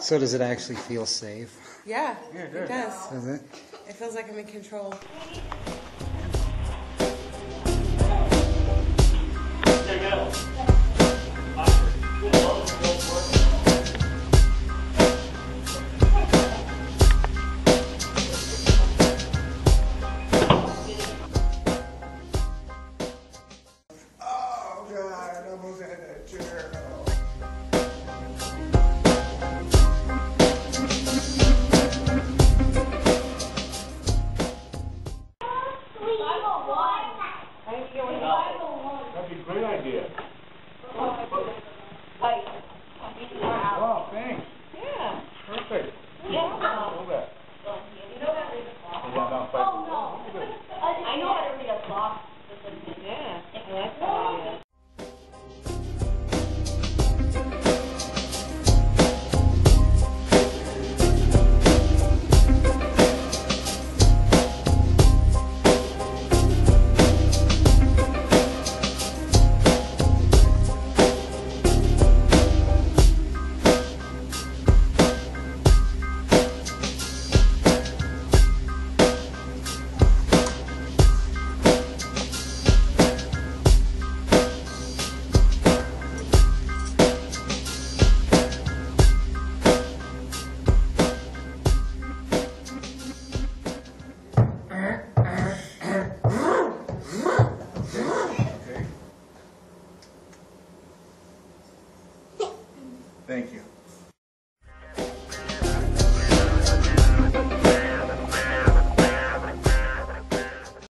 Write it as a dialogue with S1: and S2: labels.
S1: So does it actually feel safe?
S2: Yeah, it does.
S1: Does it?
S2: It feels like I'm in control.
S1: Oh God, I almost had that chair.
S3: That'd be a great idea. Wow, thanks.
S4: Yeah.
S3: Perfect.
S4: Yeah.
S3: Hold that.
S4: You know that read a clock?
S3: Yeah, no,
S4: Oh, no. I know how to read a clock. Yeah, I like that idea.
S1: Thank you.